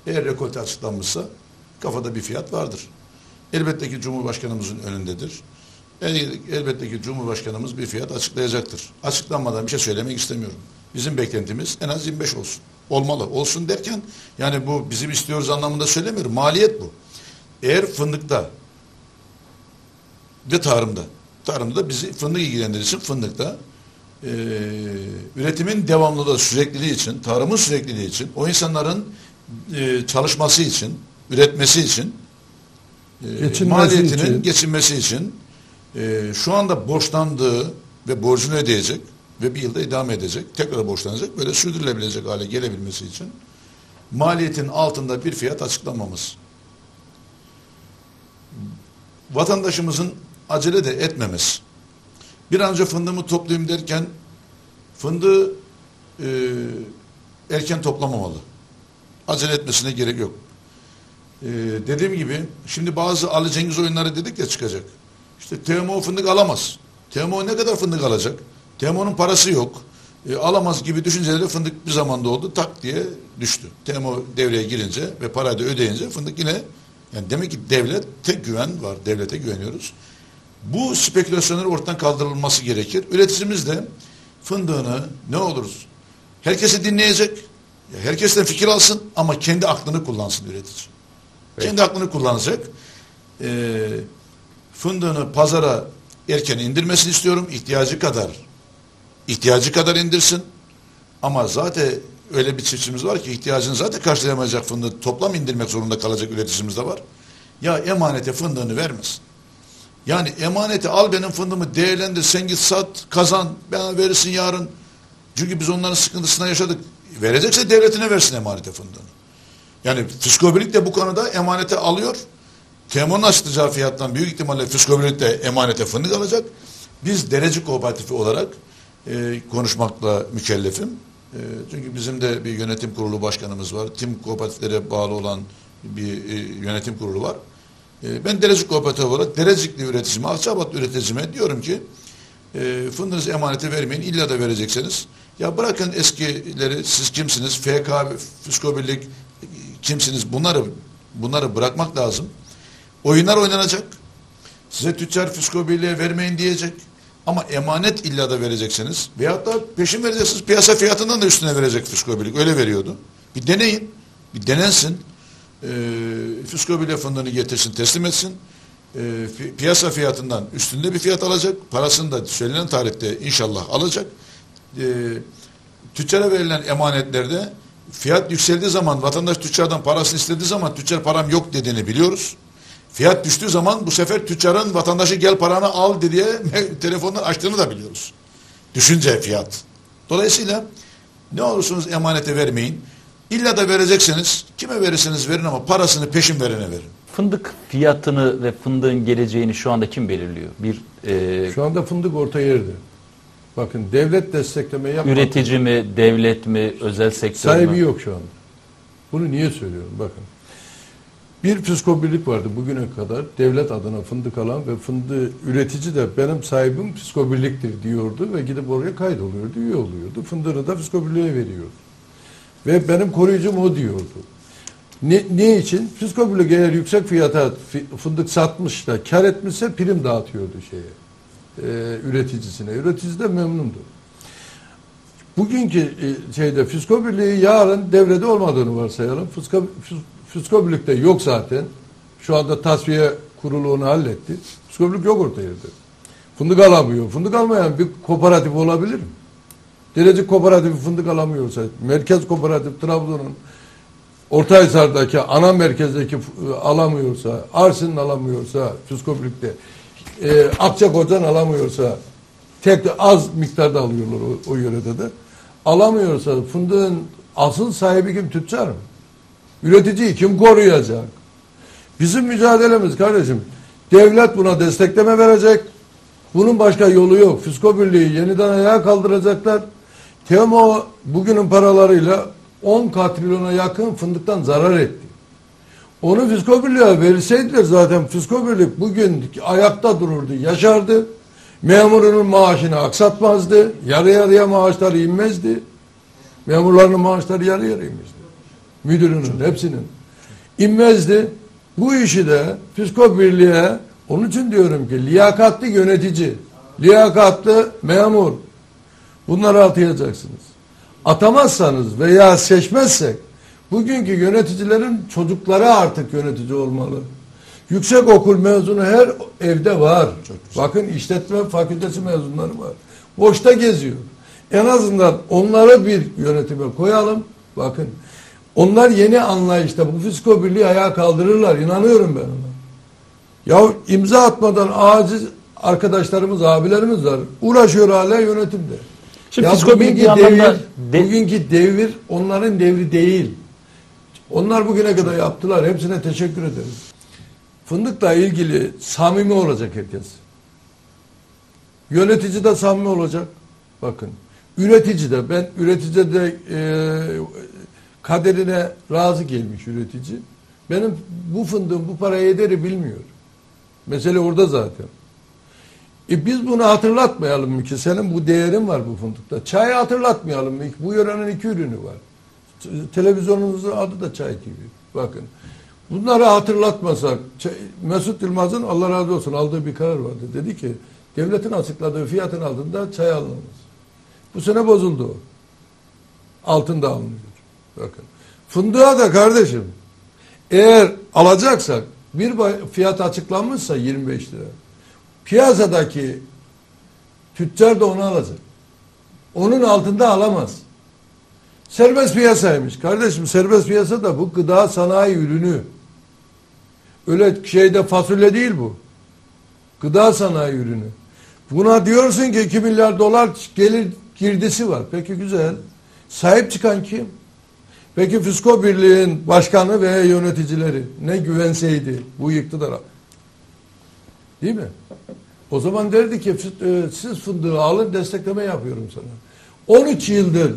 Eğer rekolte açıklanmışsa kafada bir fiyat vardır. Elbette ki Cumhurbaşkanımızın önündedir. Elbette ki Cumhurbaşkanımız bir fiyat açıklayacaktır. Açıklanmadan bir şey söylemek istemiyorum. Bizim beklentimiz en az 25 olsun. Olmalı. Olsun derken yani bu bizim istiyoruz anlamında söylemiyorum. Maliyet bu. Eğer fındıkta ve tarımda da bizi fındık ilgilendirir için fındıkta üretimin devamlılığı, sürekliliği için, tarımın sürekliliği için, o insanların çalışması için, üretmesi için, maliyetinin için, geçinmesi için şu anda borçlandığı ve borcunu ödeyecek ve bir yılda idame edecek, tekrar borçlanacak, böyle sürdürülebilecek hale gelebilmesi için maliyetin altında bir fiyat açıklamamız. Vatandaşımızın acele de etmemesi. Bir an önce fındığımı toplayayım derken fındığı erken toplamamalı. Acele etmesine gerek yok. Dediğim gibi şimdi bazı Ali Cengiz oyunları dedik ya çıkacak. İşte TMO fındık alamaz. TMO ne kadar fındık alacak? TMO'nun parası yok. Alamaz gibi düşünceleri fındık bir zamanda oldu. Tak diye düştü. TMO devreye girince ve parayı da ödeyince fındık yine yani demek ki tek güven var. Devlete güveniyoruz. Bu spekülasyonların ortadan kaldırılması gerekir. Üreticimiz de fındığını ne oluruz? Herkesi dinleyecek. Herkesten fikir alsın ama kendi aklını kullansın üretici. Evet. Kendi aklını kullanacak. Fındığını pazara erken indirmesini istiyorum. İhtiyacı kadar indirsin. Ama zaten öyle bir çiftçimiz var ki ihtiyacını zaten karşılayamayacak fındığı toplam indirmek zorunda kalacak üreticimiz de var. Ya emanete fındığını vermesin. Yani emaneti al benim fındığımı değerlendir, sen git sat, kazan, bana verirsin yarın. Çünkü biz onların sıkıntısına yaşadık. Verecekse devletine versin emanete fındığını. Yani Fiskobirlik de bu konuda emanete alıyor. TMO'nun açıklayacağı fiyattan büyük ihtimalle Fiskobirlik de emanete fındık alacak. Biz derece kooperatifi olarak konuşmakla mükellefim. Çünkü bizim de bir yönetim kurulu başkanımız var. Tüm kooperatiflere bağlı olan bir yönetim kurulu var. Ben Derecik kooperatif olarak Derecikli üreticime, Akçabatlı üreticime diyorum ki fındığınızı emanete vermeyin. İlla da verecekseniz. Ya bırakın eskileri, siz kimsiniz? FK, Fiskobirlik kimsiniz? Bunları bırakmak lazım. Oyunlar oynanacak. Size tüccar Fiskobirliğe vermeyin diyecek. Ama emanet illa da vereceksiniz. Veyahut da peşin vereceksiniz. Piyasa fiyatından da üstüne verecek Fiskobirlik. Öyle veriyordu. Bir deneyin. Bir denensin. Fiskobirlik fındığını getirsin, teslim etsin. Piyasa fiyatından üstünde bir fiyat alacak. Parasını da söylenen tarihte inşallah alacak. Tüccara verilen emanetlerde fiyat yükseldiği zaman vatandaş tüccardan parasını istediği zaman tüccar param yok dediğini biliyoruz. Fiyat düştüğü zaman bu sefer tüccarın vatandaşı gel paranı al diye telefondan açtığını da biliyoruz. Düşünce fiyat. Dolayısıyla ne olursunuz emanete vermeyin. İlla da verecekseniz kime verirseniz verin ama parasını peşin verene verin. Fındık fiyatını ve fındığın geleceğini şu anda kim belirliyor? Şu anda fındık orta yerde. Bakın devlet destekleme yapmak. Üretici mi, devlet mi, özel sektör mü? Sahibi yok şu anda. Bunu niye söylüyorum? Bakın. Bir Fiskobirlik vardı bugüne kadar devlet adına fındık alan ve fındığı üretici de benim sahibim Fiskobirlik'tir diyordu ve gidip oraya kaydoluyordu, üye oluyordu. Fındığını da Fiskobirlik'e veriyordu. Ve benim koruyucum o diyordu. Ne için? Fiskobirlik eğer yüksek fiyata fındık satmış da kar etmişse prim dağıtıyordu üreticisine. Üretici de memnundu. Bugünkü Fiskobirliği yarın devrede olmadığını varsayalım. Fiskobirlik de yok zaten. Şu anda tasfiye kurulu onu halletti. Fiskobirlik yok orta yerde. Fındık alamıyor. Fındık almayan bir kooperatif olabilir mi? Derecik kooperatifi fındık alamıyorsa, merkez kooperatif Trabzon'un Ortahisar'daki ana merkezdeki alamıyorsa, Arsin'in alamıyorsa, Fiskobirlik'te Akçakoçan alamıyorsa, tek de az miktarda alıyorlar o yörede de. Alamıyorsa fındığın asıl sahibi kim? Tüccar mı? Üreticiyi kim koruyacak? Bizim mücadelemiz kardeşim, devlet buna destekleme verecek. Bunun başka yolu yok. Fiskobirliği yeniden ayağa kaldıracaklar. TMO bugünün paralarıyla 10 katrilyona yakın fındıktan zarar etti. Onu Fiskobirliğe verseydiler zaten Fiskobirlik bugün ayakta dururdu, yaşardı. Memurunun maaşını aksatmazdı. Yarı yarıya maaşları inmezdi. Memurların maaşları yarı yarıya inmezdi. müdürünün, hepsinin. İnmezdi. Bu işi de Fisko Birliği'ye, onun için diyorum ki liyakatli yönetici, liyakatli memur, bunları atayacaksınız. Atamazsanız veya seçmezsek bugünkü yöneticilerin çocukları artık yönetici olmalı. Yüksek okul mezunu her evde var. Bakın işletme fakültesi mezunları var. Boşta geziyor. En azından onları bir yönetime koyalım. Bakın onlar yeni anlayışta bu Fisko Birliği ayağa kaldırırlar. İnanıyorum ben ona. Ya imza atmadan aciz arkadaşlarımız, abilerimiz var. Uğraşıyor hala yönetimde. Şimdi Ya Fisko bugünkü Birliği anlamda bugünkü devir onların devri değil. Onlar bugüne kadar yaptılar. Hepsine teşekkür ederiz. Fındıkla ilgili samimi olacak herkes. Yönetici de samimi olacak. Bakın. Üretici de. Ben üretici de kaderine razı gelmiş üretici. Benim bu fındığım bu paraya ederi bilmiyor. Mesele orada zaten. Biz bunu hatırlatmayalım mı ki senin bu değerin var bu fındıkta. Çayı hatırlatmayalım mı? Bu yörenin 2 ürünü var. Televizyonumuzun adı da Çay TV. Bakın. Bunları hatırlatmasak Mesut Yılmaz'ın Allah razı olsun aldığı bir karar vardı. Dedi ki devletin açıkladığı fiyatın altında çay alınamaz. Bu sene bozuldu o. Altında alınıyor. Bakın. Fındığa da kardeşim eğer alacaksak bir fiyat açıklanmışsa 25 lira. Piyasadaki tüccar da onu alacak. Onun altında alamaz. Serbest piyasaymış. Kardeşim serbest piyasa da bu gıda sanayi ürünü. Öyle şeyde fasulye değil bu. Gıda sanayi ürünü. Buna diyorsun ki 2 milyar dolar gelir girdisi var. Peki güzel. Sahip çıkan kim? Peki Fisko Birliği'nin başkanı veya yöneticileri ne güvenseydi bu iktidara? Değil mi? O zaman derdi ki siz fındığı alın destekleme yapıyorum sana. 13 yıldır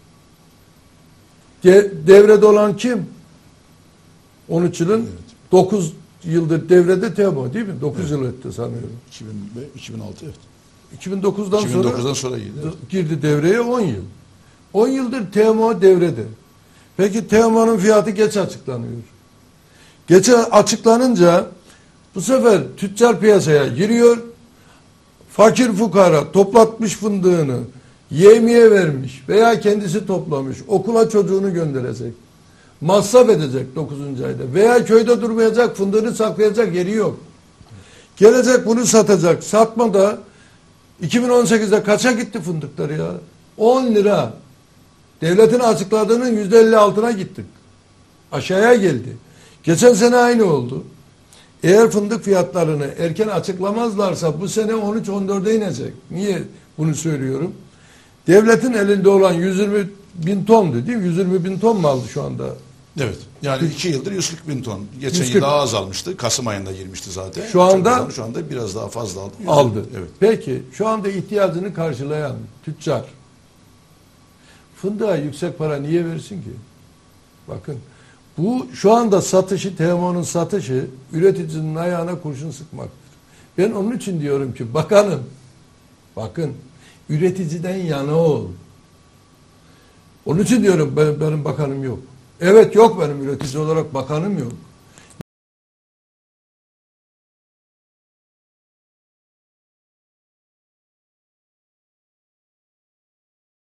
devrede olan kim? 13 yılın 9 yıldır devrede TEMO değil mi? 9 yıl etti sanıyorum. 2006 evet. 2009'dan sonra girdi devreye 10 yıl. 10 yıldır TEMO devrede. Peki TEMO'nun fiyatı geç açıklanıyor. Geç açıklanınca bu sefer tüccar piyasaya giriyor. Fakir fukara toplatmış fındığını yevmiye vermiş veya kendisi toplamış okula çocuğunu gönderecek. Masraf edecek 9. ayda veya köyde durmayacak fındığını saklayacak yeri yok. Gelecek bunu satacak. Satmada 2018'de kaça gitti fındıkları ya? 10 lira. Devletin açıkladığının %50 altına gittik. Aşağıya geldi. Geçen sene aynı oldu. Eğer fındık fiyatlarını erken açıklamazlarsa bu sene 13-14'e inecek. Niye bunu söylüyorum? Devletin elinde olan 120 bin tondu değil mi? 120 bin ton mu aldı şu anda? Evet. Yani 2 yıldır 140 bin ton. Geçen 140. yıl daha azalmıştı. Kasım ayında girmişti zaten. Şu anda biraz daha fazla aldı. Aldı. Evet. Peki şu anda ihtiyacını karşılayan tüccar fındığa yüksek para niye versin ki? Bakın bu şu anda satışı, TMO'nun satışı üreticinin ayağına kurşun sıkmaktır. Ben onun için diyorum ki bakanım, bakın üreticiden yana ol. Onun için diyorum benim bakanım yok. Evet yok benim üretici olarak bakanım yok.